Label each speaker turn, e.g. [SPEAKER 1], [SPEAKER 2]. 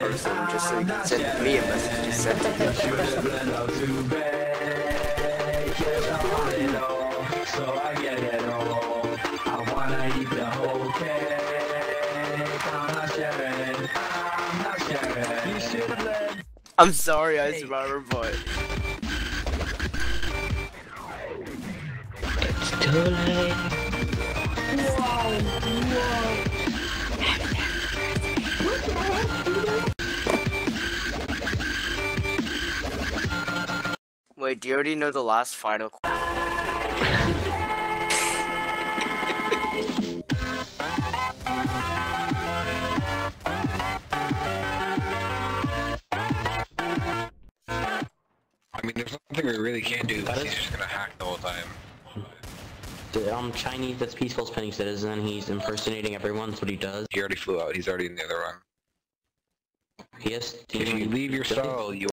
[SPEAKER 1] person, just so you can send me a message to send to I'm sorry, I survivor, but
[SPEAKER 2] it's too late.
[SPEAKER 1] wait, do you already know the last final?
[SPEAKER 3] I mean, there's nothing we really can do because he's just gonna hack the whole time.
[SPEAKER 2] Chinese that's peaceful spending citizen, he's impersonating everyone, that's what he does.
[SPEAKER 3] He already flew out, he's already in the other run.
[SPEAKER 2] He has...
[SPEAKER 3] If you leave your cell, you